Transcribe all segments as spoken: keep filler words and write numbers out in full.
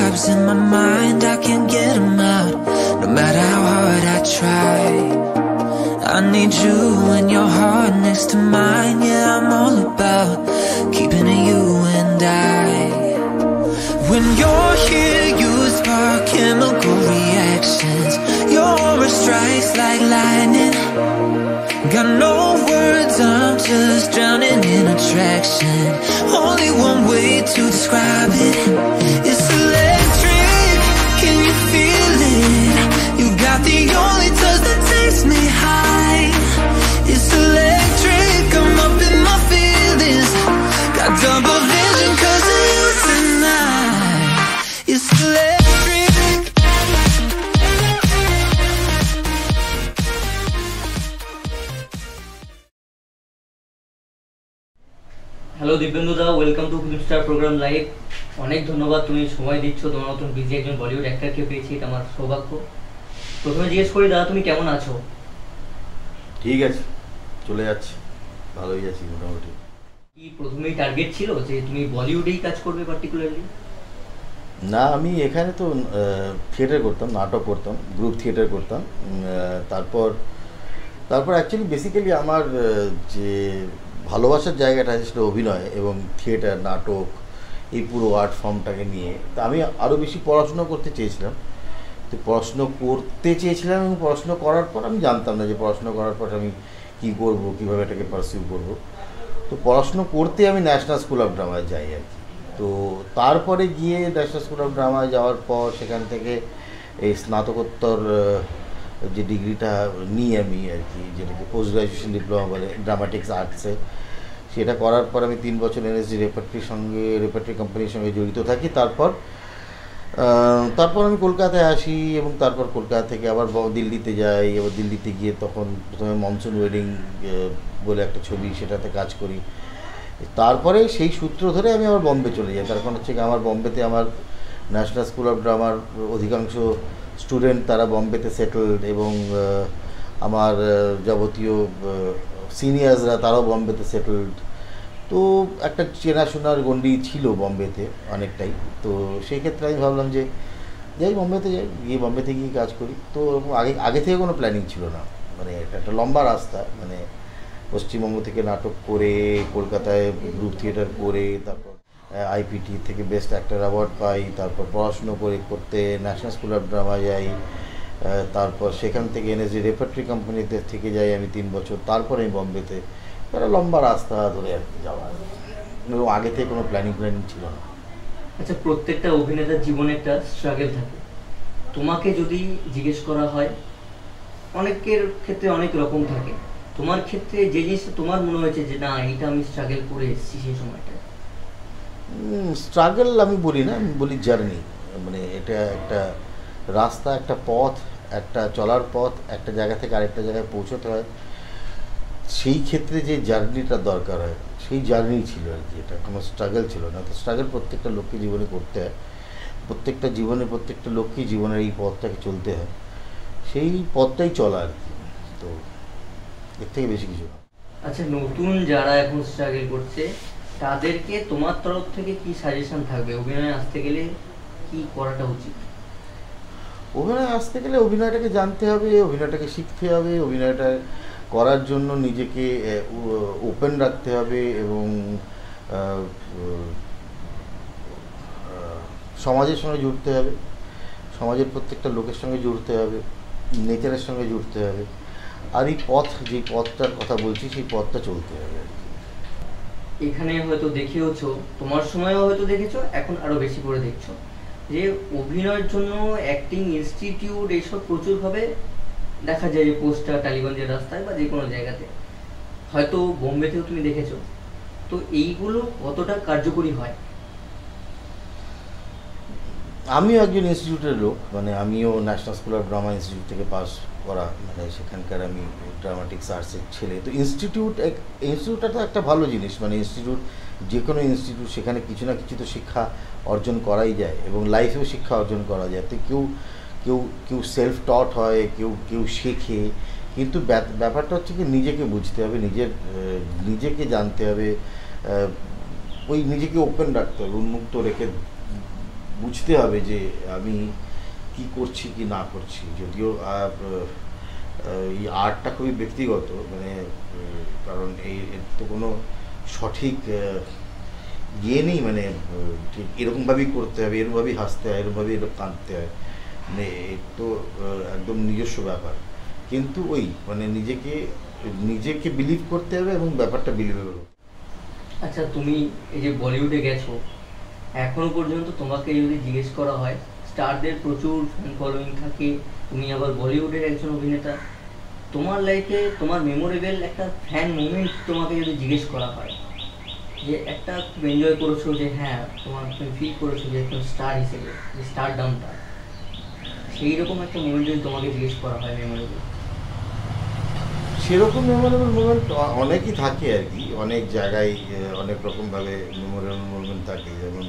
cobwebs in my mind, I can't get them out, no matter how hard I try. I need you and your heart next to mine. Yeah, I'm all about keeping it you and I. When you're here, you spark chemical reactions. Your aura strikes like lightning. Got no words, I'm just drowning in attraction. Only one way to describe it. It's electric, can you feel it? You got the only touch that takes me high. It's electric, I'm up in my feelings. Got double vision cause of you tonight. It's electric. Hello Dibyendu দা, welcome to film star programme live. অনেক ধন্যবাদ, তুমি সময় দিচ্ছ। তোমার মতন busy একজন বলিউড অ্যাক্টরকে পেয়েছি, এটা আমার সৌভাগ্য। প্রথমে জিজ্ঞেস করি দাদা, তুমি কেমন আছো? ঠিক আছে, চলে যাচ্ছে, ভালোই আছি মোটামুটি। কি প্রথমেই টার্গেট ছিল যে তুমি বলিউডেই কাজ করবে পার্টিকুলারলি? না, আমি এখানে তো থিয়েটার করতাম, নাটক করতাম, গ্রুপ থিয়েটার করতাম। তারপর তারপর অ্যাকচুয়ালি বেসিক্যালি আমার যে ভালোবাসার জায়গাটা আছে সেটা অভিনয় এবং থিয়েটার, নাটক, এই পুরো আর্ট ফর্মটাকে নিয়ে। তা আমি আরও বেশি পড়াশুনো করতে চেয়েছিলাম। তো পড়াশুনো করতে চেয়েছিলাম এবং পড়াশুনো করার পর আমি জানতাম না যে পড়াশুনো করার পর আমি কী করব, কীভাবে এটাকে পারসিউ করব। তো পড়াশুনো করতে আমি ন্যাশনাল স্কুল অফ ড্রামায় যাই আর কি। তো তারপরে গিয়ে ন্যাশনাল স্কুল অফ ড্রামায় যাওয়ার পর সেখান থেকে এই স্নাতকোত্তর যে ডিগ্রিটা নিই আমি আর কি, যেটাকে পোস্ট গ্রাজুয়েশন ডিপ্লোমা বলে ড্রামাটিক্স আর্টসে, সেটা করার পর আমি তিন বছর এনএসডি রেপার্ট্রির সঙ্গে রেপার্ট্রি কোম্পানির সঙ্গে জড়িত থাকি। তারপর তারপর আমি কলকাতায় আসি এবং তারপর কলকাতা থেকে আবার দিল্লিতে যাই। এবার দিল্লিতে গিয়ে তখন প্রথমে মনসুন ওয়েডিং বলে একটা ছবি, সেটাতে কাজ করি। তারপরে সেই সূত্র ধরে আমি আবার বম্বে চলে যাই। তার কারণ হচ্ছে কি, আমার বম্বেতে আমার ন্যাশনাল স্কুল অফ ড্রামার অধিকাংশ স্টুডেন্ট তারা বম্বেতে সেটেলড এবং আমার যাবতীয় সিনিয়র্সরা তারাও বম্বেতে সেটেলড। তো একটা চেনাশোনার গণ্ডি ছিল বম্বেতে অনেকটাই। তো সেই ক্ষেত্রে আমি ভাবলাম যে যাই বম্বেতে যাই, গিয়ে বম্বেতে গিয়ে কাজ করি। তো আগে আগে থেকে কোনো প্ল্যানিং ছিল না, মানে এটা একটা লম্বা রাস্তা। মানে পশ্চিমবঙ্গ থেকে নাটক করে, কলকাতায় গ্রুপ থিয়েটার করে, তারপর আইপিটি থেকে বেস্ট অ্যাক্টর অ্যাওয়ার্ড পাই, তারপর পড়াশুনো করে করতে ন্যাশনাল স্কুল অফ ড্রামা যাই, তারপর সেখান থেকে এনএসডি রেপার্ট্রি কোম্পানিতে থেকে যাই আমি তিন বছর, তারপরে আমি বম্বেতে। একটা লম্বা রাস্তা ধরে আর কি যাওয়া, এবং আগে থেকে কোনো প্ল্যানিং প্ল্যানিং ছিল না। আচ্ছা, প্রত্যেকটা অভিনেতার জীবনে একটা স্ট্রাগল থাকে। তোমাকে যদি জিজ্ঞেস করা হয়, অনেকের ক্ষেত্রে অনেক রকম থাকে, তোমার ক্ষেত্রে যে জিনিসটা তোমার মনে হয়েছে যে না এইটা আমি স্ট্রাগল করে এসেছি সেই সময়টা? স্ট্রাগল আমি বলি না, আমি বলি জার্নি। মানে এটা একটা রাস্তা, একটা পথ, একটা চলার পথ, একটা জায়গা থেকে আরেকটা জায়গায় পৌঁছতে হয়। সেই ক্ষেত্রে যে জার্নিটা দরকার হয় সেই জার্নি ছিল আর কি, এটা কোনো স্ট্রাগল ছিল না। তো স্ট্রাগল প্রত্যেকটা লোককে জীবনে করতে হয়, প্রত্যেকটা জীবনে প্রত্যেকটা লোককেই জীবনের এই পথটাকে চলতে হয়, সেই পথটাই চলা আর কি। তো এর থেকে বেশি কিছু না। আচ্ছা, নতুন যারা এখন স্ট্রাগল করছে তাদেরকে তোমার তরফ থেকে কি সাজেশন থাকবে? অভিনয়ে আসতে গেলে কি করাটা উচিত? অভিনয় আসতে গেলে অভিনয়টাকে জানতে হবে, অভিনয়টাকে শিখতে হবে, অভিনয়টা করার জন্য নিজেকে ওপেন রাখতে হবে এবং সমাজের সঙ্গে জুড়তে হবে, সমাজের প্রত্যেকটা লোকের সঙ্গে জুড়তে হবে, নেচারের সঙ্গে জুড়তে হবে। আর এই পথ, যে পথটার কথা বলছি, সেই পথটা চলতে হবে আর কি। এখানে হয়তো দেখেওছো, তোমার সময়ও হয়তো দেখেছো, এখন আরও বেশি করে দেখছো যে অভিনয়ের জন্য অ্যাক্টিং ইনস্টিটিউট এইসব প্রচুরভাবে দেখা যায়, পোস্টার টালিগঞ্জের রাস্তায় বা যে কোনো জায়গাতে, হয়তো বোম্বেতেও তুমি দেখেছো। তো এইগুলো কতটা কার্যকরী হয়? আমিও একজন ইনস্টিটিউটের লোক, মানে আমিও national school of drama institute থেকে পাস করা, মানে সেখানকার আমি ড্রামাটিক্স আর্টসের ছেলে। তো ইনস্টিটিউট ইনস্টিটিউটটা তো একটা ভালো জিনিস, মানে ইনস্টিটিউট, যে কোনো ইনস্টিটিউট, সেখানে কিছু না কিছু তো শিক্ষা অর্জন করাই যায় এবং লাইফেও শিক্ষা অর্জন করা যায়। তো কেউ কেউ কেউ সেলফ টট হয়, কেউ কেউ শেখে, কিন্তু ব্যাপারটা হচ্ছে কি নিজেকে বুঝতে হবে, নিজের নিজেকে জানতে হবে, ওই নিজেকে ওপেন রাখতে হবে, উন্মুক্ত রেখে বুঝতে হবে যে আমি কি করছি কি না করছি। যদিও এই আর্টটা খুবই ব্যক্তিগত, মানে কারণ এই এর তো কোনো সঠিক ইয়ে নেই, মানে ঠিক এরকমভাবেই করতে হবে, এরকমভাবেই হাসতে হয়, এরকমভাবেই এরকম কাঁদতে হয়, মানে এর তো একদম নিজস্ব ব্যাপার। কিন্তু ওই মানে নিজেকে নিজেকে বিলিভ করতে হবে এবং ব্যাপারটা বিলিভেবল। আচ্ছা, তুমি এই যে বলিউডে গেছো, এখনো পর্যন্ত তোমাকে যদি জিজ্ঞেস করা হয়, স্টারদের প্রচুর ফ্যান ফলোয়িং থাকে, তুমি আবার বলিউডের একজন অভিনেতা, তোমার লাইফে তোমার মেমোরেবল একটা ফ্যান মোমেন্ট তোমাকে যদি জিজ্ঞেস করা হয়, যে একটা খুব এনজয় করেছো, যে হ্যাঁ তোমার তুমি ফিল করেছো যে একজন স্টার হিসেবে, যে স্টার ডামটা, সেই রকম একটা মোমেন্ট যদি তোমাকে জিজ্ঞেস করা হয় মেমোরেবল? সেরকম মেমোরেবল মোমেন্ট অনেকই থাকে আর কি, অনেক জায়গায় অনেক রকমভাবে মেমোরেবল মোমেন্ট থাকে। যেমন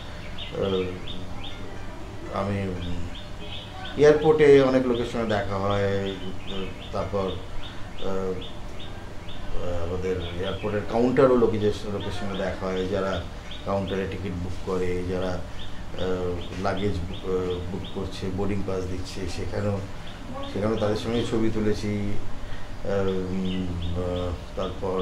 আমি এয়ারপোর্টে অনেক লোকের সঙ্গে দেখা হয়, তারপর আমাদের এয়ারপোর্টের কাউন্টারও লোকের লোকের সঙ্গে দেখা হয়, যারা কাউন্টারে টিকিট বুক করে, যারা লাগেজ বুক করছে, বোর্ডিং পাস দিচ্ছে, সেখানেও সেখানেও তাদের সঙ্গে ছবি তুলেছি। তারপর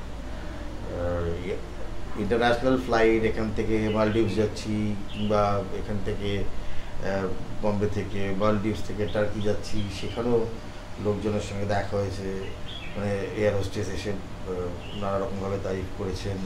ইন্টারন্যাশনাল ফ্লাইট, এখান থেকে মালদ্বীপস যাচ্ছি, কিংবা এখান থেকে বম্বে থেকে মালদ্বীপস থেকে টার্কি যাচ্ছি, সেখানেও লোকজনের সঙ্গে দেখা হয়েছে। মানে এয়ার হোস্টেস এসে নানা রকমভাবে তারিফ করেছেন,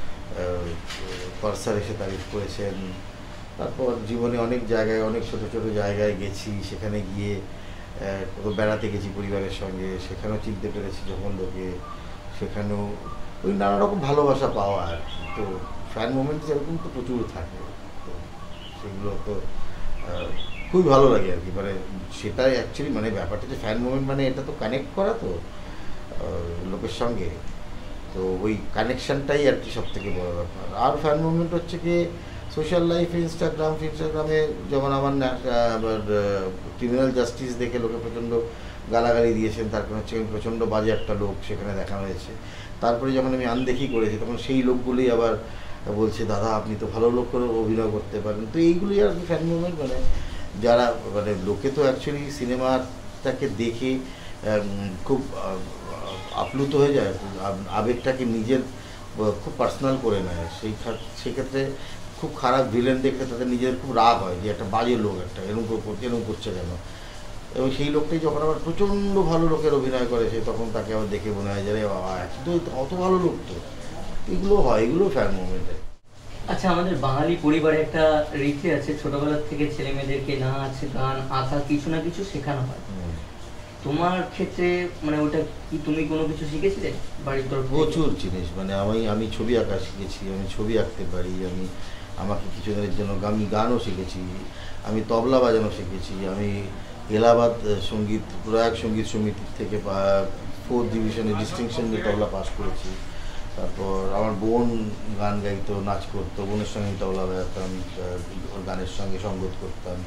পার্সার এসে তারিফ করেছেন। তারপর জীবনে অনেক জায়গায়, অনেক ছোট ছোট জায়গায় গেছি, সেখানে গিয়ে কোথাও বেড়াতে গেছি পরিবারের সঙ্গে, সেখানেও চিনতে পেরেছি যখন লোকে, সেখানেও ওই নানা রকম ভালোবাসা পাওয়া আর কি। তো ফ্যান মোমেন্ট যেরকম তো প্রচুর থাকে, তো সেগুলো তো খুবই ভালো লাগে আর কি। মানে সেটাই অ্যাকচুয়ালি মানে ব্যাপারটা, যে ফ্যান মোমেন্ট মানে এটা তো কানেক্ট করা তো লোকের সঙ্গে, তো ওই কানেকশানটাই আর কি সব থেকে বড় ব্যাপার। আর ফ্যান মুভমেন্ট হচ্ছে কি সোশ্যাল লাইফে, ইনস্টাগ্রাম ইনস্টাগ্রামে যেমন আমার ক্রিমিনাল জাস্টিস দেখে লোকে প্রচণ্ড গালাগালি দিয়েছেন, তার কারণ হচ্ছে আমি প্রচণ্ড বাজে একটা লোক সেখানে দেখা হয়েছে। তারপরে যখন আমি আনদেখি করেছি, তখন সেই লোকগুলোই আবার বলছে, দাদা আপনি তো ভালো লোক করে অভিনয় করতে পারেন। তো এইগুলোই আর কি ফ্যান মুভমেন্ট। মানে যারা মানে লোকে তো অ্যাকচুয়ালি সিনেমাটাকে দেখে খুব আপ্লুত হয়ে যায়, আবেগটাকে নিজের খুব পার্সোনাল করে নেয়। সেই সেক্ষেত্রে খুব খারাপ ভিলেন দেখলে তাদের নিজের খুব রাগ হয়, যে একটা বাজে লোক, একটা এরকম করছে এরকম করছে কেন। এবং সেই লোকটাই যখন আবার প্রচণ্ড ভালো লোকের অভিনয় করে, সে তখন তাকে আবার দেখে মনে হয় যে রে বাবা এত অত ভালো লোক তো। এগুলো হয়, এগুলো ফ্যান মুভমেন্টে। আচ্ছা, আমাদের বাঙালি পরিবারে একটা রীতি আছে, ছোটবেলা থেকে ছেলে মেয়েদেরকে নাচ গান আঁকা কিছু না কিছু শেখানো হয়। তোমার ক্ষেত্রে মানে ওটা কি তুমি কোনো কিছু শিখেছিলে বাড়ির তরফ? প্রচুর জিনিস, মানে আমি আমি ছবি আঁকা শিখেছি, আমি ছবি আঁকতে পারি, আমি আমাকে কিছুদিনের জন্য আমি গানও শিখেছি, আমি তবলা বাজানো শিখেছি, আমি এলাহাবাদ সঙ্গীত প্রয়াগ সঙ্গীত সমিতির থেকে ফোর্থ ডিভিশনে ডিস্টিংশন দিয়ে তবলা পাস করেছি। তারপর আমার বোন গান গাইতো, নাচ করতো, বোনের সঙ্গে আমি তবলা বাজাতাম, ওর গানের সঙ্গে সঙ্গত করতাম,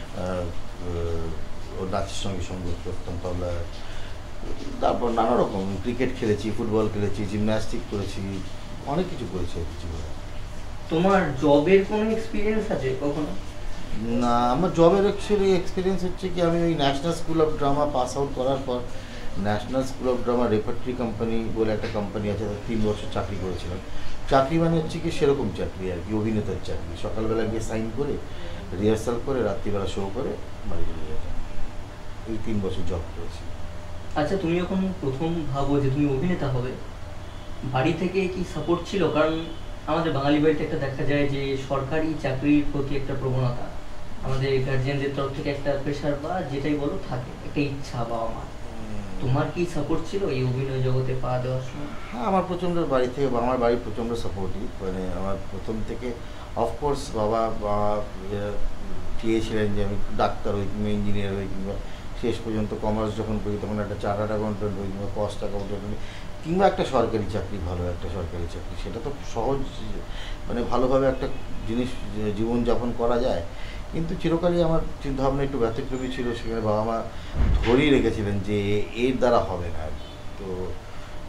ওর নাচের সঙ্গে সঙ্গত করতাম তবলা। তারপর নানা রকম ক্রিকেট খেলেছি, ফুটবল খেলেছি, জিমন্যাস্টিক করেছি, অনেক কিছু করেছি জীবনে। তোমার জবের কোনো এক্সপিরিয়েন্স আছে কখনো? না, আমার জবের অ্যাকচুয়ালি এক্সপিরিয়েন্স হচ্ছে কি, আমি ওই national school of drama pass out করার পর national school of drama repertory company বলে একটা কোম্পানি আছে, তিন বছর চাকরি করেছিলাম। চাকরি মানে হচ্ছে কি সেরকম চাকরি আর কি, অভিনেতার চাকরি। সকালবেলা গিয়ে সাইন করে রিহার্সাল করে রাত্রিবেলা শো করে বাড়ি চলে যেতাম। এই তিন বছর জব করেছি। আচ্ছা, তুমি যখন প্রথম ভাবো যে তুমি অভিনেতা হবে, বাড়ি থেকে কি সাপোর্ট ছিল? কারণ আমাদের বাঙালি বাড়িতে একটা দেখা যায় যে সরকারি চাকরির প্রতি একটা প্রবণতা, আমাদের গার্জিয়ানদের তরফ থেকে একটা প্রেশার বা যেটাই বলো থাকে, একটা ইচ্ছা বাবা মা। তোমার কি সাপোর্ট ছিল এই অভিনয় জগতে পা দেওয়ার সময়? হ্যাঁ, আমার প্রচণ্ড বাড়ি থেকে, আমার বাড়ি প্রচণ্ড সাপোর্টিভ। মানে আমার প্রথম থেকে অফকোর্স বাবা বাবা চেয়েছিলেন যে আমি ডাক্তার হই কিংবা ইঞ্জিনিয়ার হই, কিংবা শেষ পর্যন্ত কমার্স যখন করি তখন একটা চার্টার্ড অ্যাকাউন্টেন্ট হই, কিংবা কস্ট অ্যাকাউন্টেন্ট হই, কিংবা একটা সরকারি চাকরি, ভালো একটা সরকারি চাকরি। সেটা তো সহজ, মানে ভালোভাবে একটা জিনিস জীবনযাপন করা যায়। কিন্তু চিরকালই আমার চিন্তাভাবনা একটু ব্যতিক্রমী ছিল। সেখানে বাবা মা ধরেই রেখেছিলেন যে এর দ্বারা হবে না। তো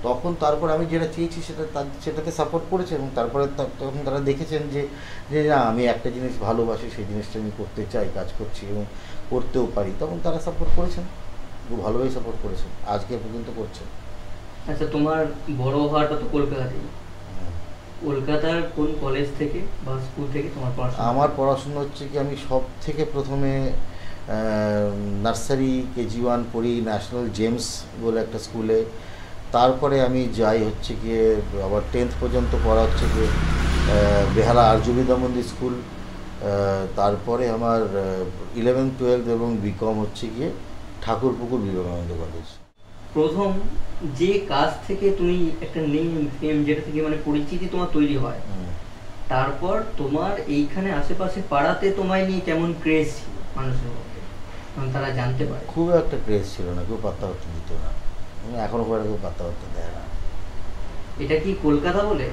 তখন তারপর আমি যেটা চেয়েছি সেটা সেটাতে সাপোর্ট করেছে, এবং তারপরে তখন তারা দেখেছেন যে যে না আমি একটা জিনিস ভালোবাসি, সেই জিনিসটা আমি করতে চাই, কাজ করছি এবং করতেও পারি, তখন তারা সাপোর্ট করেছেন, খুব ভালোভাবেই সাপোর্ট করেছেন, আজকে পর্যন্ত করছেন। আচ্ছা, তোমার বড় হওয়াটা তো কলকাতাতেই, কলকাতার কোন কলেজ থেকে বা স্কুল থেকে তোমার পড়াশোনা? আমার পড়াশোনা হচ্ছে কি, আমি সব থেকে প্রথমে নার্সারি কেজি ওয়ান পড়ি ন্যাশনাল জেমস বলে একটা স্কুলে, তারপরে আমি যাই হচ্ছে গিয়ে আবার টেন্থ পর্যন্ত পড়া হচ্ছে গিয়ে বেহালা আর্য বিদ্যা মন্দির স্কুল, তারপরে আমার ইলেভেন টুয়েলভ এবং বিকম হচ্ছে গিয়ে ঠাকুরপুকুর বিবেকানন্দ কলেজ। প্রথম যে কাজ থেকে তুমি একটা নেম ফেম যেটা থেকে মানে পরিচিতি তোমার তৈরি হয়, তারপর তোমার এইখানে আশেপাশে পাড়াতে তোমায় নিয়ে কেমন ক্রেজ ছিল মানুষের মধ্যে, তারা জানতে পারে? খুব একটা ক্রেজ ছিল না, কেউ পাত্তা হতে দিত না, এখনো পরে কেউ পাত্তা হতে দেয় না। এটা কি কলকাতা বলে?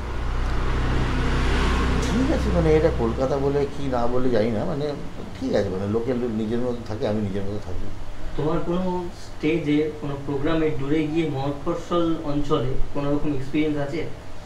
ঠিক আছে, মানে এটা কলকাতা বলে কি না বলে জানি না, মানে ঠিক আছে, মানে লোকের নিজের মধ্যে থাকে, আমি নিজের মধ্যে থাকি। তোমার কোনো স্টেজে কোনো প্রোগ্রামে দূরে গিয়ে মফস্বল অঞ্চলে কোনো রকম এক্সপিরিয়েন্স আছে?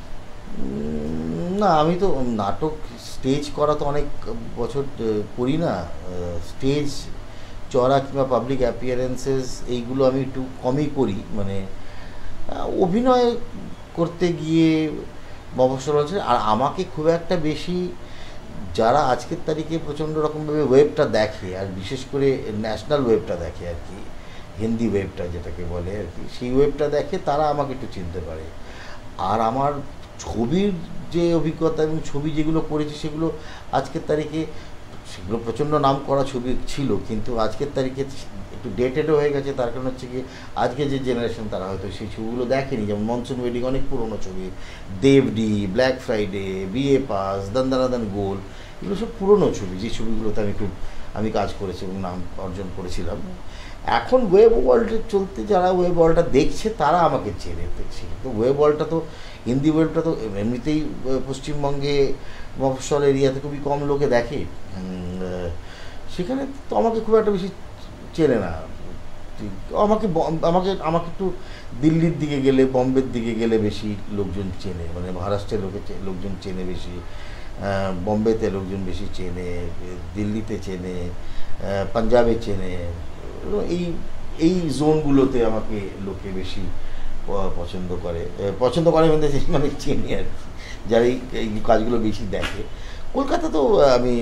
না, আমি তো নাটক স্টেজ করা তো অনেক বছর করি না, স্টেজ চড়া কিংবা পাবলিক অ্যাপিয়ারেন্সেস এইগুলো আমি একটু কমই করি, মানে অভিনয় করতে গিয়ে মফস্বল অঞ্চলে। আর আমাকে খুব একটা বেশি যারা আজকের তারিখে প্রচণ্ড রকমভাবে ওয়েবটা দেখে, আর বিশেষ করে ন্যাশনাল ওয়েবটা দেখে আর কি, হিন্দি ওয়েবটা যেটাকে বলে আর কি, সেই ওয়েবটা দেখে, তারা আমাকে একটু চিনতে পারে। আর আমার ছবির যে অভিজ্ঞতা এবং ছবি যেগুলো করেছি সেগুলো আজকের তারিখে, সেগুলো প্রচণ্ড নাম করা ছবি ছিল, কিন্তু আজকের তারিখে একটু ডেটেডও হয়ে গেছে। তার কারণ হচ্ছে কি, আজকে যে জেনারেশন তারা হয়তো সেই ছবিগুলো দেখেনি, যেমন মনসুন ওয়েডিং অনেক পুরনো ছবি, দেবডি, ব্ল্যাক ফ্রাইডে, বিএ পাস, দhanadhan গোল, এগুলো সব পুরনো ছবি, যে ছবিগুলোতে আমি খুব আমি কাজ করেছি এবং নাম অর্জন করেছিলাম। এখন ওয়েব ওয়ার্ল্ডে চলতে যারা ওয়েব ওয়ার্ল্ডটা দেখছে তারা আমাকে চেনে দেখছে, তো ওয়েব ওয়ার্ল্ডটা তো হিন্দি ওয়েবটা তো এমনিতেই পশ্চিমবঙ্গে মফস্বল এরিয়াতে খুবই কম লোকে দেখে, সেখানে তো আমাকে খুব একটা বেশি চেনে না। আমাকে আমাকে আমাকে একটু দিল্লির দিকে গেলে, বম্বের দিকে গেলে বেশি লোকজন চেনে, মানে মহারাষ্ট্রের লোকে লোকজন চেনে বেশি, বম্বেতে লোকজন বেশি চেনে, দিল্লিতে চেনে, পাঞ্জাবে চেনে, এই এই জোনগুলোতে আমাকে লোকে বেশি পছন্দ করে, পছন্দ করে মানে মানে চেনে আর কি, যারা এই কাজগুলো বেশি দেখে। কলকাতা তো আমি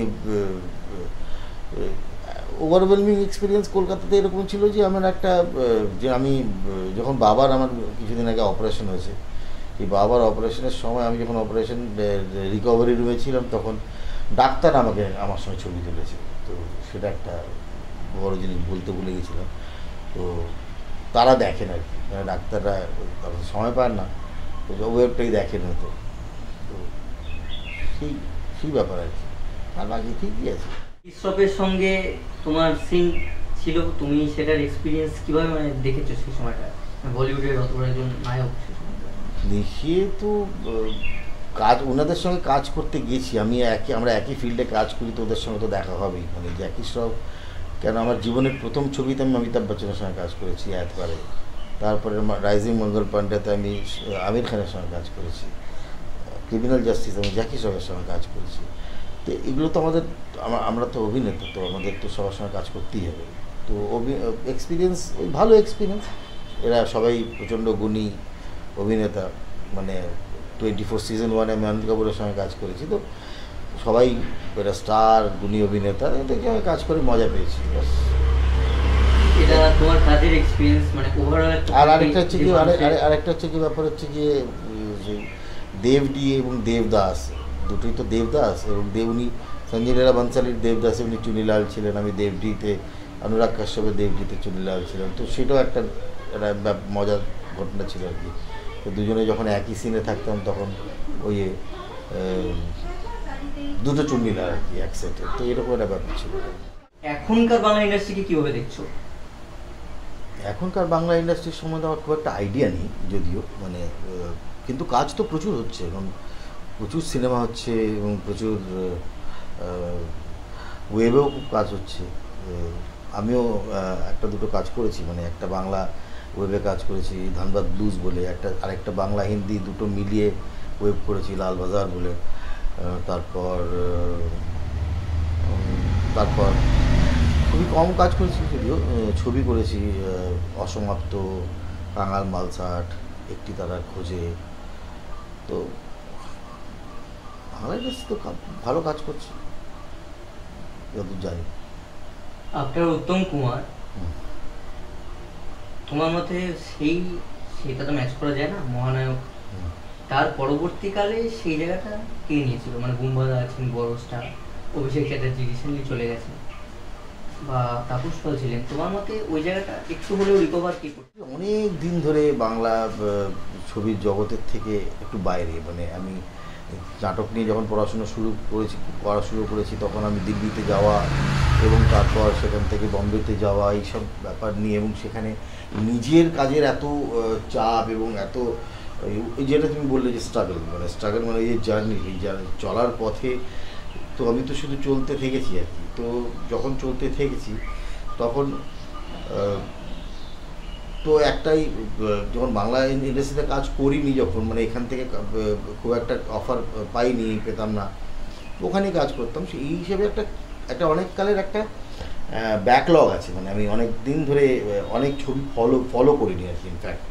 ওভারওয়েলমিং এক্সপিরিয়েন্স কলকাতাতে এরকম ছিল যে আমার একটা, যে আমি যখন বাবার আমার কিছুদিন আগে অপারেশন হয়েছে, এই বাবার অপারেশনের সময় আমি যখন অপারেশন রিকভারি রুমে ছিলাম, তখন ডাক্তার আমাকে আমার সঙ্গে ছবি তুলেছে, তো সেটা একটা বড় জিনিস বলতে ভুলে গেছিলাম। তো তারা দেখেন আর কি, মানে ডাক্তাররা সময় পান না, তো ওয়েবটাই দেখেন হয়তো, তো সেই সেই ব্যাপার আর কি, আর বাকি ঠিকই আছে। ইসরফের সঙ্গে তোমার সিন ছিল, তুমি সেটার এক্সপিরিয়েন্স কীভাবে মানে দেখেছো সেই সময়টা, বলিউডের অত বড় একজন নায়ক? দেখিয়ে তো কাজ, ওনাদের সঙ্গে কাজ করতে গেছি আমি, একই আমরা একই ফিল্ডে কাজ করি, তো ওদের সঙ্গে তো দেখা হবেই, মানে জ্যাকি শ্রফ কেন, আমার জীবনের প্রথম ছবিতে আমি অমিতাভ বচ্চনের সঙ্গে কাজ করেছি একবারে, তারপরে রাইজিং মঙ্গল পান্ডেতে আমি আমির খানের সঙ্গে কাজ করেছি, ক্রিমিনাল জাস্টিস আমি জ্যাকি শ্রফের সঙ্গে কাজ করেছি। তো এগুলো তো আমাদের, আমরা তো অভিনেতা, তো আমাদের তো সবার সঙ্গে কাজ করতেই হবে, তো এক্সপিরিয়েন্স ওই ভালো এক্সপিরিয়েন্স। এরা সবাই প্রচণ্ড গুণী অভিনেতা, মানে টোয়েন্টি ফোর সিজন ওয়ানে আমি অনিল কাপুরের সঙ্গে কাজ করেছি, তো সবাই এরা স্টার গুণী অভিনেতা, এদেরকে আমি কাজ করে মজা পেয়েছি। এটা তোমার কাজের এক্সপিরিয়েন্স মানে ওভারঅল। আর আরেকটা হচ্ছে কি, আরেকটা হচ্ছে কি ব্যাপার হচ্ছে গিয়ে যে দেবডি এবং দেবদাস, দুটোই তো দেবদাস এবং দেবনী, সঞ্জয় লীলা বনশালীর দেবদাস এমনি চুনিলাল ছিলেন, আমি দেবডিতে, অনুরাগ কাশ্যপের দেবডিতে চুনিলাল ছিলেন, তো সেটাও একটা একটা মজার ঘটনা ছিল আর কি। তো দুজনে যখন একই সিনে থাকতাম তখন ওই দুটো চুনিলাল আর কি এক সেটে, তো এরকম একটা ব্যাপার ছিল। এখনকার বাংলা ইন্ডাস্ট্রিকে কীভাবে দেখছো? এখনকার বাংলা ইন্ডাস্ট্রির সম্বন্ধে আমার খুব একটা আইডিয়া নেই যদিও, মানে কিন্তু কাজ তো প্রচুর হচ্ছে, এবং প্রচুর সিনেমা হচ্ছে এবং প্রচুর ওয়েবেও খুব কাজ হচ্ছে। আমিও একটা দুটো কাজ করেছি, মানে একটা বাংলা ওয়েবে কাজ করেছি, ধানবাদ ব্লুজ বলে একটা, আরেকটা বাংলা হিন্দি দুটো মিলিয়ে ওয়েব করেছি লালবাজার বলে। তারপর তারপর খুবই কম কাজ করেছি যদিও, ছবি করেছি অসমাপ্ত, কাঙাল মালসাট, একটি তারার খোঁজে। তো বাংলা ইন্ডাস্ট্রি তো ভালো কাজ করছি যতদূর জানি। আপনার উত্তম কুমার, তোমার মতে সেই সেটা তো ম্যাচ করা যায় না, মহানায়ক, তার পরবর্তীকালে সেই জায়গাটা কে নিয়েছিল? মানে বুম্বাদা আছেন বড় স্টার, অভিষেক চ্যাটার্জি রিসেন্টলি চলে গেছে, বা তাপস পাল ছিলেন, তোমার মতে ওই জায়গাটা একটু হলেও রিকভার কি করছে? অনেক দিন ধরে বাংলা ছবির জগতের থেকে একটু বাইরে, মানে আমি নাটক নিয়ে যখন পড়াশোনা শুরু করেছি পড়া শুরু করেছি তখন আমি দিল্লিতে যাওয়া এবং তারপর সেখান থেকে বম্বেতে যাওয়া এইসব ব্যাপার নিয়ে, এবং সেখানে নিজের কাজের এত চাপ এবং এত যেটা তুমি বললে যে স্ট্রাগল, মানে স্ট্রাগল মানে এই জার্নি, এই চলার পথে তো আমি তো শুধু চলতে থেকেছি আর কি। তো যখন চলতে থেকেছি তখন তো একটাই, যখন বাংলা ইন্ডাস্ট্রিতে কাজ করিনি, যখন মানে এখান থেকে খুব একটা অফার পাইনি, পেতাম না, ওখানেই কাজ করতাম। সেই হিসেবে একটা একটা অনেক কালের একটা ব্যাকলগ আছে, মানে আমি অনেক দিন ধরে অনেক ছবি ফলো ফলো করিনি আর কি ইনফ্যাক্ট।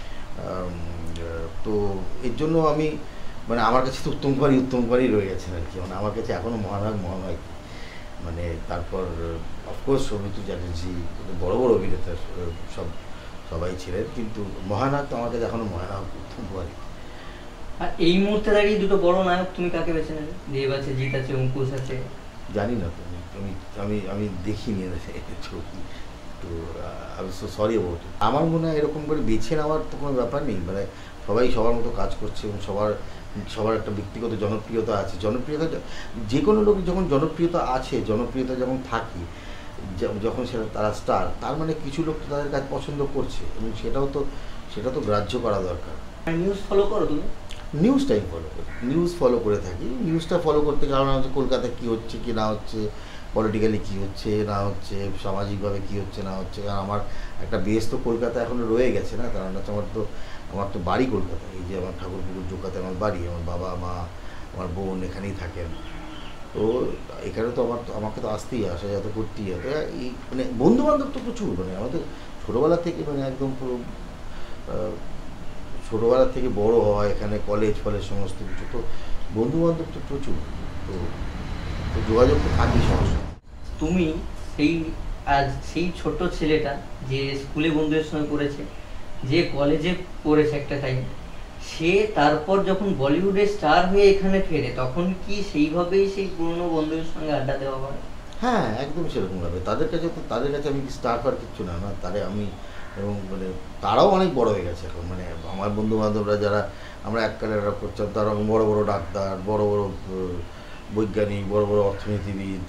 তো এর জন্য আমি মানে আমার কাছে তো উত্তম কুমারই উত্তম কুমারই রয়ে গেছেন আর কি, মানে আমার কাছে এখনও মহানায়ক মহানায়ক। মানে তারপর অফকোর্স সৌমিত্র চ্যাটার্জি, বড় বড় অভিনেতা সব সবাই ছিলেন, কিন্তু মহানায়ক তো আমার কাছে এখনও মহানায়ক উত্তম কুমারই। আর এই মুহূর্তে দাঁড়িয়ে দুটো বড় নায়ক তুমি কাকে বেছে নেবে? দেব আছে, জিৎ আছে, অঙ্কুশ আছে। জানি না তো, আমি আমি আমি দেখিনি ছবি, তো আমি সো সরি অ্যাবাউট ইট। আমার মনে হয় এরকম করে বেছে নেওয়ার তো কোনো ব্যাপার নেই, মানে সবাই সবার মতো কাজ করছে এবং সবার সবার একটা ব্যক্তিগত জনপ্রিয়তা আছে। জনপ্রিয়তা যে কোনো লোক যখন জনপ্রিয়তা আছে, জনপ্রিয়তা যখন থাকে, যখন সেটা তারা স্টার, তার মানে কিছু লোক তাদের কাজ পছন্দ করছে, এবং সেটাও তো সেটা তো গ্রাহ্য করা দরকার। নিউজ ফলো করো তুমি? নিউজটাই ফলো করি, নিউজ ফলো করে থাকি। নিউজটা ফলো করতে কারণ হচ্ছে কলকাতায় কী হচ্ছে কি না হচ্ছে, পলিটিক্যালি কী হচ্ছে না হচ্ছে, সামাজিকভাবে কী হচ্ছে না হচ্ছে। কারণ আমার একটা বেস তো কলকাতা এখনও রয়ে গেছে না, কারণ হচ্ছে আমার তো আমার তো বাড়ি কলকাতা, এই যে আমার ঠাকুরপুকুর জোকাতে আমার বাড়ি, আমার বাবা মা আমার বোন এখানেই থাকেন। তো এখানে তো আমার তো আমাকে তো আসতেই আসা যাতে করতেই হয়। এই মানে বন্ধুবান্ধব তো প্রচুর, মানে আমাদের ছোটোবেলা থেকে মানে একদম পুরো ছোটোবেলা থেকে বড় হওয়া, এখানে কলেজ ফলেজ সমস্ত কিছু, তো বন্ধুবান্ধব তো প্রচুর, তো যোগাযোগ তো থাকি সমস্যা। তুমি সেই আজ সেই ছোট ছেলেটা যে স্কুলে বন্ধুদের সঙ্গে পড়েছে, যে কলেজে পড়েছে একটা টাইম, সে তারপর যখন বলিউডে স্টার হয়ে এখানে ফেরে, তখন কি সেইভাবেই সেই পুরনো বন্ধুদের সঙ্গে আড্ডা দেওয়া হয়? হ্যাঁ, একদম সেরকমভাবে। তাদের কাছে তো তাদের কাছে আমি কি স্টার ফার কিচ্ছু না, না তারে আমি, এবং মানে তারাও অনেক বড় হয়ে গেছে এখন। মানে আমার বন্ধু বান্ধবরা যারা আমরা এককালে করতাম, তারা বড় বড় ডাক্তার, বড় বড় বৈজ্ঞানিক, বড় বড় অর্থনীতিবিদ,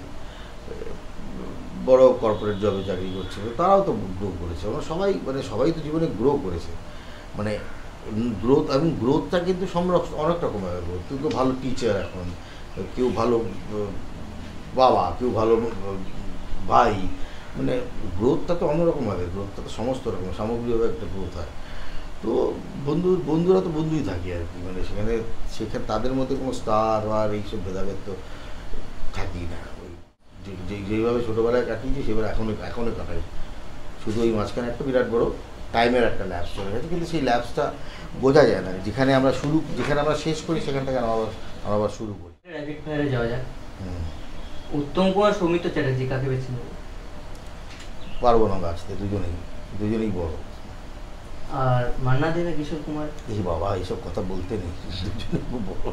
বড় কর্পোরেট জবে চাকরি করছে, তারাও তো গ্রো করেছে। আমরা সবাই মানে সবাই তো জীবনে গ্রো করেছে। মানে গ্রোথ, আমি গ্রোথটা কিন্তু সব অনেক রকমভাবে গ্রোথ। কেউ কেউ ভালো টিচার এখন, কেউ ভালো বাবা, কেউ ভালো ভাই, মানে গ্রোথটা তো অন্যরকমভাবে, গ্রোথটা তো সমস্ত রকম সামগ্রিকভাবে একটা গ্রোথ হয়। তো বন্ধু বন্ধুরা তো বন্ধুই থাকে আর কি, মানে সেখানে সেখানে তাদের মধ্যে কোনো স্টার আর এইসব ভেদাভেদ তো থাকি না। ওই যে যেইভাবে ছোটোবেলায় কাটিয়েছি সেভাবে এখনও এখনও কাটাই, শুধু ওই মাঝখানে একটা বিরাট বড় টাইমের একটা ল্যাপস চলে গেছে, কিন্তু সেই ল্যাপসটা বোঝা যায় না। যেখানে আমরা শুরু যেখানে আমরা শেষ করি সেখান থেকে আমরা আমরা আবার শুরু করি। র্যাপিড ফায়ারে যাওয়া যাক। উত্তম কুমার, সৌমিত্র চ্যাটার্জি, কাকে বেছে নেবে? পারবো না বাঁচতে, দুজনেই দুজনেই বড়। আর মান্না দে না কিশোর কুমার? এই বাবা, এইসব কথা বলতে নেই, দুজনেই খুব বড়।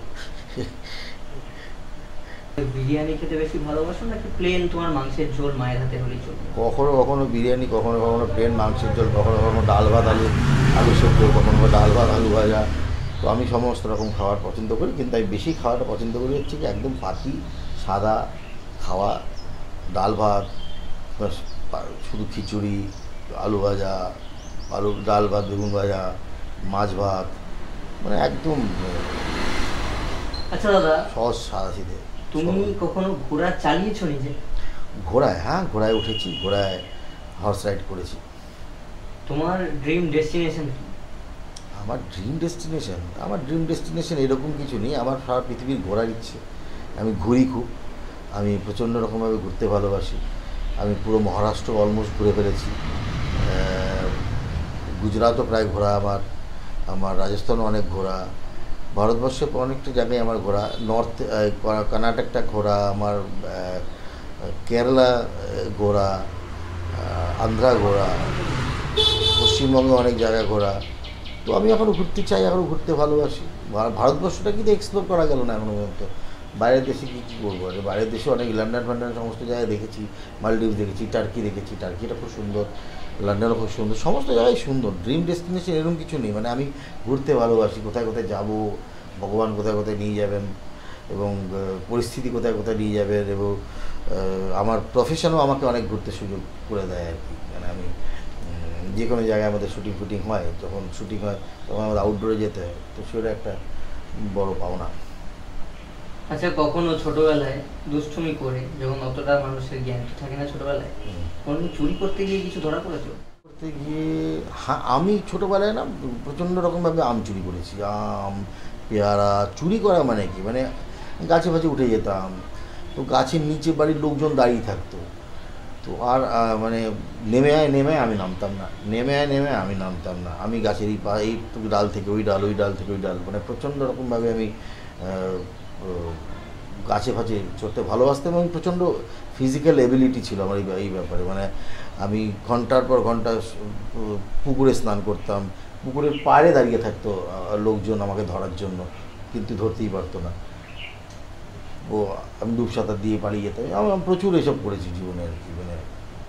বিরিয়ানি খেতে বেশি ভালোবাসো নাকি প্লেন তোমার মাংসের ঝোল মায়ের হাতে হলেই চলবে? কখনো কখনো বিরিয়ানি, কখনো কখনো প্লেন মাংসের ঝোল, কখনো কখনো ডাল ভাত আলু আলু সেদ্ধ, কখনো ডাল ভাত আলু ভাজা। তো আমি সমস্ত রকম খাবার পছন্দ করি, কিন্তু আমি বেশি খাওয়াটা পছন্দ করি হচ্ছে কি একদম পাতি সাদা খাওয়া, ডাল ভাত, শুধু খিচুড়ি, আলু ভাজা, আলু ডাল ভাত, বেগুন ভাজা, মাছ ভাত, মানে একদম। আচ্ছা দাদা, সহজ সাদা সিধে। তুমি কখনো ঘোড়া চালিয়েছো নিজে? ঘোড়ায়? হ্যাঁ, ঘোড়ায় উঠেছি, ঘোড়ায় হর্স রাইড করেছি। তোমার ড্রিম ডেস্টিনেশন কি? আমার ড্রিম ডেস্টিনেশন আমার ড্রিম ডেস্টিনেশন এরকম কিছু নেই। আমার সারা পৃথিবীর ঘোরার ইচ্ছে। আমি ঘুরি খুব, আমি প্রচণ্ড রকমভাবে ঘুরতে ভালোবাসি। আমি পুরো মহারাষ্ট্র অলমোস্ট ঘুরে ফেলেছি, গুজরাটও প্রায় ঘোরা আমার, আমার রাজস্থানও অনেক ঘোরা, ভারতবর্ষে অনেকটা জায়গায় আমার ঘোরা, নর্থ কর্ণাটকটা ঘোরা আমার, কেরালা ঘোরা, আন্ধ্রা ঘোরা, পশ্চিমবঙ্গে অনেক জায়গা ঘোরা। তো আমি এখনও ঘুরতে চাই, এখনও ঘুরতে ভালোবাসি। ভারতবর্ষটা কিন্তু এক্সপ্লোর করা গেল না এখনও পর্যন্ত। বাইরের দেশে কী কী করবো, আর বাইরের দেশে অনেক লন্ডন ফন্ডন সমস্ত জায়গায় দেখেছি, মালদ্বীপ দেখেছি, টার্কি দেখেছি, টার্কিটা খুব সুন্দর, লন্ডনও খুব সুন্দর, সমস্ত জায়গায় সুন্দর। ড্রিম ডেস্টিনেশন এরকম কিছু নেই, মানে আমি ঘুরতে ভালোবাসি। কোথায় কোথায় যাব, ভগবান কোথায় কোথায় নিয়ে যাবেন এবং পরিস্থিতি কোথায় কোথায় নিয়ে যাবেন, এবং আমার প্রফেশনও আমাকে অনেক ঘুরতে সুযোগ করে দেয় আর কি। মানে আমি যে কোনো জায়গায় আমাদের শুটিং ফুটিং হয়, যখন শুটিং হয় তখন আমাদের আউটডোরে যেতে হয়, তো সেটা একটা বড় পাওনা। আচ্ছা, কখনো ছোটবেলায় দুষ্টুমি করে, যখন অতটা মানুষের জ্ঞান থাকে না ছোটবেলায়, কোন চুরি করতে গিয়ে কিছু ধরা পড়েছো? করতে গিয়ে হ্যাঁ, আমি ছোটোবেলায় না প্রচণ্ড রকমভাবে আম চুরি করেছি। আম, পেয়ারা চুরি করা মানে কি, মানে গাছে ফাছে উঠে যেতাম, তো গাছের নিচে বাড়ির লোকজন দাঁড়িয়ে থাকতো, তো আর মানে নেমে আয় নেমে আমি নামতাম না, নেমে আয় নেমে আমি নামতাম না। আমি গাছের এই পা এই ডাল থেকে ওই ডাল, ওই ডাল থেকে ওই ডাল, মানে প্রচণ্ড রকমভাবে আমি গাছে ফাছে চড়তে ভালোবাসতাম এবং প্রচণ্ড ফিজিক্যাল এবিলিটি ছিল আমার এই ব্যাপারে। মানে আমি ঘন্টার পর ঘন্টা পুকুরে স্নান করতাম, পুকুরের পাড়ে দাঁড়িয়ে থাকতো লোকজন আমাকে ধরার জন্য, কিন্তু ধরতেই পারতো না। ও আমি ডুব সাঁতার দিয়ে পালিয়ে যেতাম। আমি প্রচুর এসব করেছি জীবনে আর কি। মানে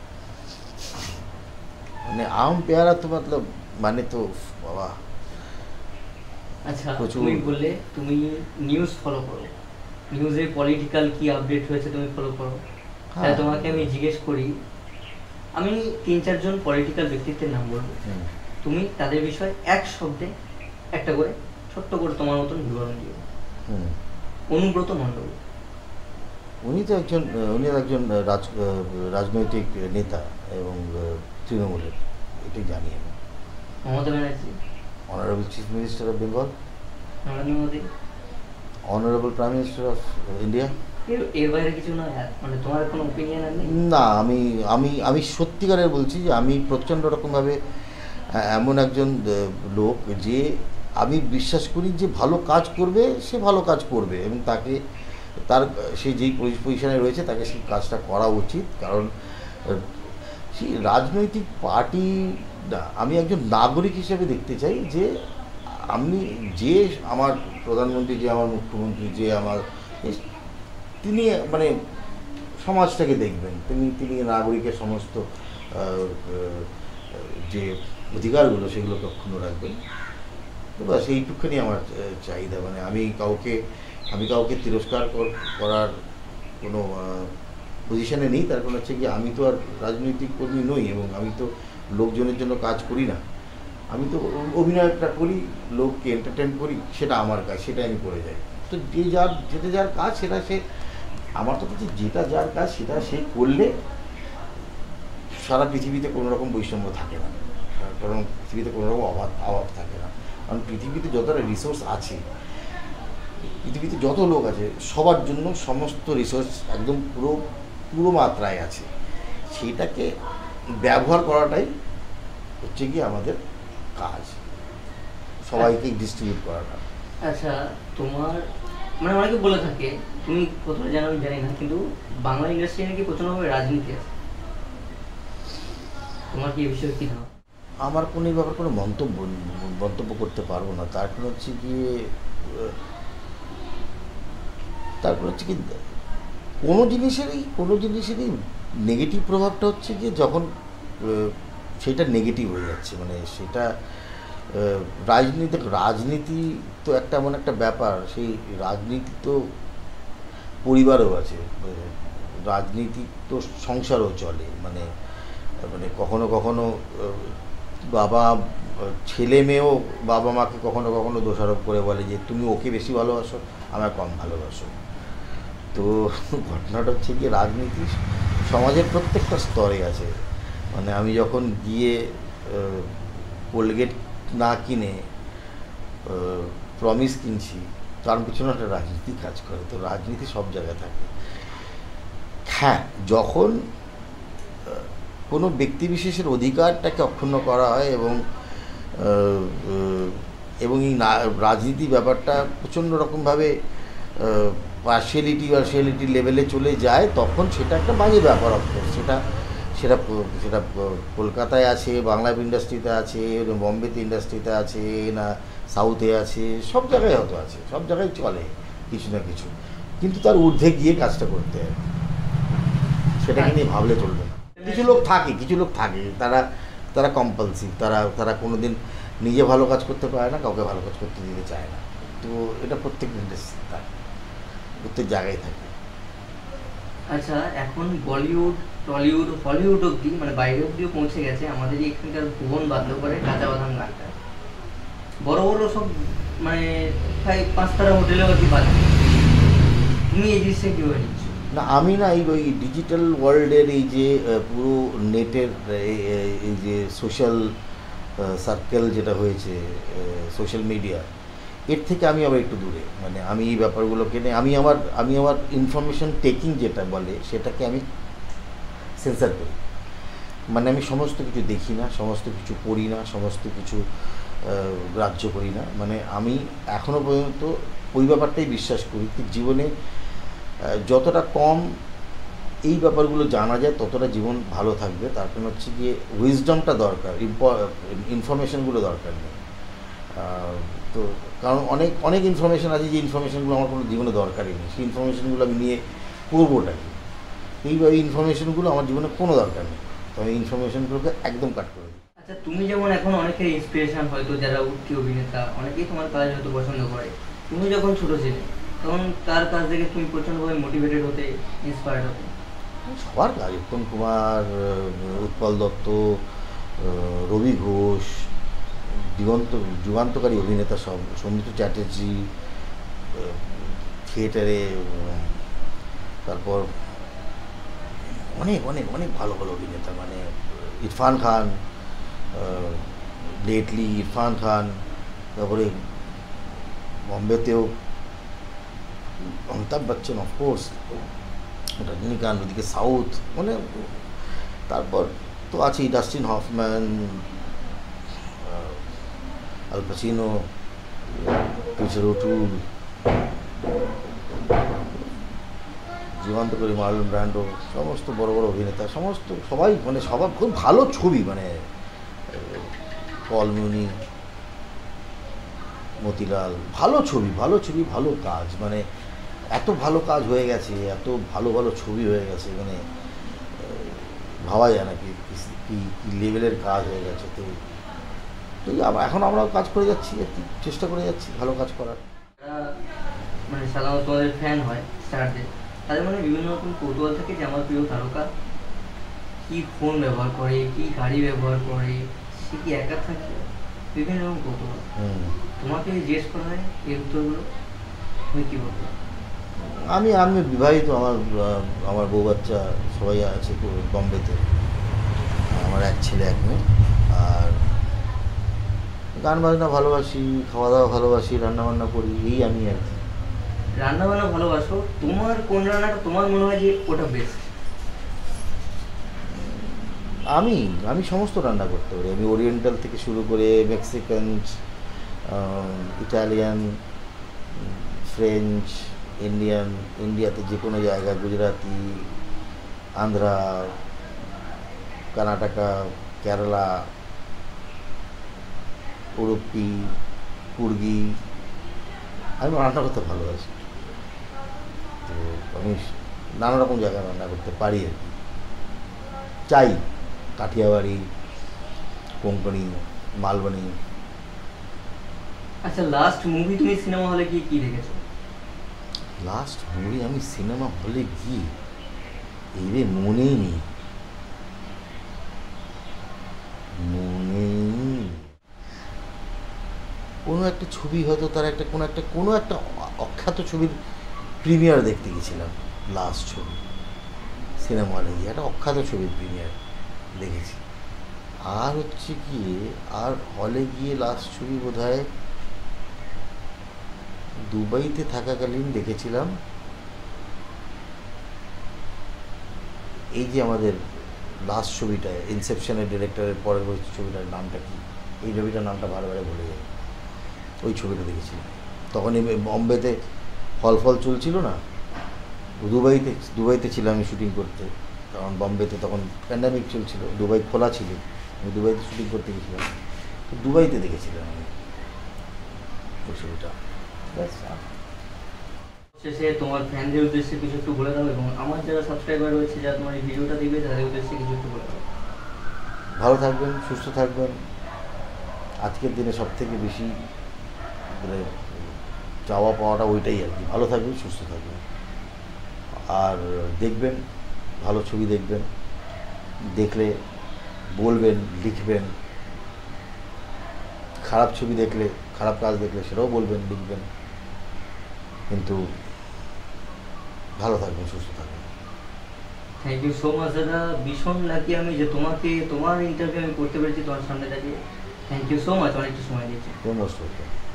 মানে আম পেয়ারা তো মতলব মানে তো বাবা। আচ্ছা, তুমি বললে তুমি নিউজ ফলো করো, নিউজে পলিটিক্যাল কি আপডেট হয়েছে তুমি ফলো করো, তাই তোমাকে আমি জিজ্ঞেস করি, আমি তিন চারজন পলিটিক্যাল ব্যক্তিত্বের নাম বলবো, তুমি তাদের বিষয়ে এক শব্দে একটা করে ছোট্ট করে তোমার মতন বিবরণ দিও। অনুব্রত মণ্ডল, উনি তো একজন উনি একজন রাজ রাজনৈতিক নেতা এবং তৃণমূলের, এটাই জানি আমি। Mamata Banerjee, honourable chief minister of Bengal. Narendra Modi, honourable prime minister of India. এর বাইরে কিছু নয়, মানে তোমার কোনো ওপিনিয়ন নেই? না, আমি আমি আমি সত্যিকারের বলছি যে আমি প্রচণ্ড রকমভাবে এমন একজন লোক যে আমি বিশ্বাস করি যে ভালো কাজ করবে, সে ভালো কাজ করবে এবং তাকে তার সে যেই পজিশনে রয়েছে তাকে সেই কাজটা করা উচিত। কারণ সেই রাজনৈতিক পার্টি, আমি একজন নাগরিক হিসেবে দেখতে চাই যে আমি যে আমার প্রধানমন্ত্রী, যে আমার মুখ্যমন্ত্রী, যে আমার তিনি মানে সমাজটাকে দেখবেন, তিনি তিনি নাগরিকের সমস্ত যে অধিকারগুলো সেগুলো কখনো রাখবেন। তো বাস এইটুখানি আমার চাহিদা। মানে আমি কাউকে আমি কাউকে তিরস্কার করার কোনো পজিশনে নেই। তার কারণ হচ্ছে কি, আমি তো আর রাজনৈতিক কর্মী নই এবং আমি তো লোকজনের জন্য কাজ করি না। আমি তো অভিনয়টা করি, লোককে এন্টারটেন করি, সেটা আমার কাজ, সেটা আমি করে যাই। তো যে যার যেটা যার কাজ সেটা সে, আমার তো কাছে যেটা যার কাজ সেটা সে করলে সারা পৃথিবীতে কোনো রকম বৈষম্য থাকে না, কারণ পৃথিবীতে কোনো রকম অভাব অভাব থাকে না। কারণ পৃথিবীতে যতটা রিসোর্স আছে, পৃথিবীতে যত লোক আছে, সবার জন্য সমস্ত রিসোর্স একদম পুরো পুরো মাত্রায় আছে। সেইটাকে ব্যবহার করাটাই হচ্ছে কি আমাদের কাজ, সবাইকে ডিস্ট্রিবিউট করাটা। আচ্ছা, তোমার মানে অনেকে বলে থাকে, তুমি কতটা জানো আমি জানি না, কিন্তু বাংলা ইন্ডাস্ট্রি নাকি প্রচণ্ডভাবে রাজনীতি আছে, তোমার কি এই বিষয়ে কী ধারণা? আমার কোনো এই ব্যাপারে কোনো মন্তব্য মন্তব্য করতে পারবো না। তার কারণ হচ্ছে গিয়ে তারপর হচ্ছে কি, কোনো জিনিসেরই কোনো জিনিসেরই নেগেটিভ প্রভাবটা হচ্ছে গিয়ে যখন সেটা নেগেটিভ হয়ে যাচ্ছে, মানে সেটা রাজনীতি রাজনীতি তো একটা এমন একটা ব্যাপার, সেই রাজনীতি তো পরিবারও আছে, রাজনীতি তো সংসারও চলে। মানে মানে কখনো কখনো বাবা ছেলে মেয়েও বাবা মাকে কখনো কখনো দোষারোপ করে বলে যে তুমি ওকে বেশি ভালোবাসো, আমার কম ভালোবাসো। তো ঘটনাটা হচ্ছে কি, রাজনীতি সমাজের প্রত্যেকটা স্তরে আছে। মানে আমি যখন গিয়ে কোলগেট না কিনে প্রমিস কিনছি, তার পিছনে একটা রাজনীতি কাজ করে। তো রাজনীতি সব জায়গায় থাকে। হ্যাঁ, যখন কোনো ব্যক্তিবিশেষের অধিকারটাকে অক্ষুণ্ণ করা হয় এবং এবং এই রাজনীতি ব্যাপারটা প্রচণ্ড রকমভাবে পার্শিয়ালিটি পার্শিয়ালিটি লেভেলে চলে যায়, তখন সেটা একটা বাজে ব্যাপার। অফকোর্স সেটা সেটা সেটা কলকাতায় আছে, বাংলা ইন্ডাস্ট্রিতে আছে, বম্বেতে ইন্ডাস্ট্রিতে আছে, না সাউথে আছে, সব জায়গায় হয়তো আছে, সব জায়গায় চলে কিছু না কিছু। কিন্তু তার ঊর্ধ্বে গিয়ে কাজটা করতে হবে, সেটাকে নিয়ে ভাবলে চলবে না। কিছু লোক থাকে কিছু লোক থাকে তারা তারা কম্পালসিভ, তারা তারা কোনো দিন নিজে ভালো কাজ করতে পারে না, কাউকে ভালো কাজ করতে দিতে চায় না। তো এটা প্রত্যেক ইন্ডাস্ট্রি থাকে, প্রত্যেক জায়গায় থাকে। আচ্ছা, এখন বলিউড, টলিউড, হলিউড অব্দি, মানে বাইরে অব্দিও পৌঁছে গেছে আমাদের এখানকার ভুবন বাধ্য করে কাঁচা বাদাম গানটা। বড় বড় সব মানে প্রায় পাঁচতারা হোটেলে অব্দি বাজে। তুমি এই জিনিসটা কীভাবে নিচ্ছ? না, আমি না এই ওই ডিজিটাল ওয়ার্ল্ডের এই যে পুরো নেটের এই যে সোশ্যাল সার্কেল যেটা হয়েছে, সোশ্যাল মিডিয়া, এর থেকে আমি আবার একটু দূরে। মানে আমি এই ব্যাপারগুলোকে নিয়ে আমি আমার আমি আমার ইনফরমেশন টেকিং যেটা বলে সেটাকে আমি সেন্সার করি। মানে আমি সমস্ত কিছু দেখি না, সমস্ত কিছু পড়ি না, সমস্ত কিছু গ্রাহ্য করি না। মানে আমি এখনও পর্যন্ত ওই ব্যাপারটাই বিশ্বাস করি কি জীবনে যতটা কম এই ব্যাপারগুলো জানা যায় ততটা জীবন ভালো থাকবে। তার কারণ হচ্ছে গিয়ে উইজডমটা দরকার, ইনফরমেশনগুলো দরকার নেই। তো কারণ অনেক অনেক ইনফরমেশান আছে যে ইনফরমেশানগুলো আমার কোনো জীবনে দরকারই নেই, সেই ইনফরমেশানগুলো আমি নিয়ে করবোটা কি? এইভাবে ইনফরমেশনগুলো আমার জীবনে কোনো দরকার নেই, তো আমি ইনফরমেশনগুলোকে একদম কাট করে দিই। আচ্ছা, তুমি যেমন এখন অনেকের ইন্সপিরেশন, হয়তো যারা উঠতি অভিনেতা, অনেকেই তোমার কাজ হয়তো পছন্দ করে। তুমি যখন ছোটো ছিলে তখন তার কাজ দেখে তুমি প্রচণ্ডভাবে মোটিভেটেড হতে, ইন্সপায়ার্ড হতে? সবার কাজ, উত্তম কুমার, উৎপল দত্ত, রবি ঘোষ, দিগন্ত যুগান্তকারী অভিনেতা সব, সৌমিত্র চ্যাটার্জি থিয়েটারে, তারপর অনেক অনেক অনেক ভালো ভালো অভিনেতা, মানে ইরফান খান, লেটলি ইরফান খান, তারপরে বম্বেতেও অমিতাভ বচ্চন, অফকোর্স, রজনীকান্ত, ওদিকে সাউথ, মানে তারপর তো আছেই Dustin Hoffman, Al Pacino, Peter O'Toole, জীবন্ত করে মার্লন ব্র্যান্ডো, সমস্ত বড় বড় অভিনেতা, সমস্ত সবাই, মানে সবার খুব ভালো ছবি, মানে পল মিউনি, মতিলাল, ভালো ছবি, ভালো ছবি, ভালো কাজ, মানে এত ভালো কাজ হয়ে গেছে, এত ভালো ভালো ছবি হয়ে গেছে, মানে ভাবা যায় না কি কী লেভেলের কাজ হয়ে গেছে। তো তো এখন আমরাও কাজ করে যাচ্ছি, আর কি চেষ্টা করে যাচ্ছি ভালো কাজ করার। মানে সাধারণত তোমাদের ফ্যান হয় স্টারদের, তাদের মানে বিভিন্ন রকম কৌতূহল থাকে যে আমার প্রিয় তারকা কী ফোন ব্যবহার করে, কী গাড়ি ব্যবহার করে, সে কি একা থাকে, বিভিন্ন রকম কৌতূহল। তোমাকে জিজ্ঞেস করা হয় এই উত্তরগুলো, তুমি কী বলবো? আমি আমি বিবাহিত, আমার আমার বউ বাচ্চা সবাই আছে বম্বেতে, আমার এক ছেলে এক মেয়ে। আর গান বাজনা ভালোবাসি, খাওয়া দাওয়া ভালোবাসি, রান্নাবান্না করি, এই আমি আর কি। রান্নাবান্না ভালোবাসো, তোমার কোন রান্নাটা তোমার মনে হয় যে ওটা বেস্ট? আমি আমি সমস্ত রান্না করতে পারি। আমি ওরিয়েন্টাল থেকে শুরু করে মেক্সিকান, ইটালিয়ান, ফ্রেঞ্চ, ইন্ডিয়ান, ইন্ডিয়াতে যে কোনো জায়গা, গুজরাটি, আন্ধ্রা, কর্ণাটকা, কেরালা, উড়ুপি, কুর্গি, আমি রান্না করতে ভালোবাসি। তো আমি নানা রকম জায়গায় রান্না করতে পারি আর কি, চাই। কাঠিয়াবাড়ি, কোঙ্কনি, মালবনি। আচ্ছা, লাস্ট মুভি তুমি সিনেমা হলে গিয়ে কি দেখেছো? লাস্ট মুভি আমি সিনেমা হলে গিয়ে এই রে মনেই নেই, মনেই নেই। কোনো একটা ছবি হয়তো, তার একটা কোনো একটা কোনো একটা অখ্যাত ছবির প্রিমিয়ার দেখতে গেছিলাম। লাস্ট ছবি সিনেমা হলে গিয়ে একটা অখ্যাত ছবির প্রিমিয়ার দেখেছি। আর হচ্ছে গিয়ে আর হলে গিয়ে লাস্ট ছবি বোধহয় দুবাইতে থাকাকালীন দেখেছিলাম, এই যে আমাদের লাস্ট ছবিটা ইনসেপশনের ডিরেক্টরের পরের ওই ছবিটার নামটা কি, এই ছবিটার নামটা বারবারে ভুলে যাই, ওই ছবিটা দেখেছিলাম। তখন এই বম্বেতে ফল ফল চলছিল না, দুবাইতে দুবাইতে ছিলাম আমি শুটিং করতে, কারণ বম্বেতে তখন প্যান্ডামিক চলছিল, দুবাই খোলা ছিল, আমি দুবাইতে শুটিং করতে গেছিলাম, তো দুবাইতে দেখেছিলাম আমি ওই ছবিটা। ব্যাস। শেষে তোমার ফ্যানদের উদ্দেশ্যে কিছু একটু বলে দাও, এবং আমার যারা সাবস্ক্রাইবার রয়েছে যারা তোমার এই ভিডিওটা দেখবে তাদের উদ্দেশ্যে কিছু একটু বলে দাও। ভালো থাকবেন, সুস্থ থাকবেন, আজকের দিনে সব থেকে বেশি মানে চাওয়া পাওয়াটা ওইটাই আর কি, ভালো থাকবেন সুস্থ থাকবেন, আর দেখবেন ভালো ছবি দেখবেন, দেখলে বলবেন, লিখবেন, খারাপ ছবি দেখলে, খারাপ কাজ দেখলে সেটাও বলবেন, লিখবেন, কিন্তু ভালো থাকবেন সুস্থ থাকবেন। থ্যাংক ইউ সো মাচ দাদা, ভীষণ লাকি আমি যে তোমাকে তোমার ইন্টারভিউ আমি করতে পেরেছি তোমার সামনে দাঁড়িয়ে। থ্যাংক ইউ সো মাচ, অনেকটা সময় দিয়েছি। Most welcome.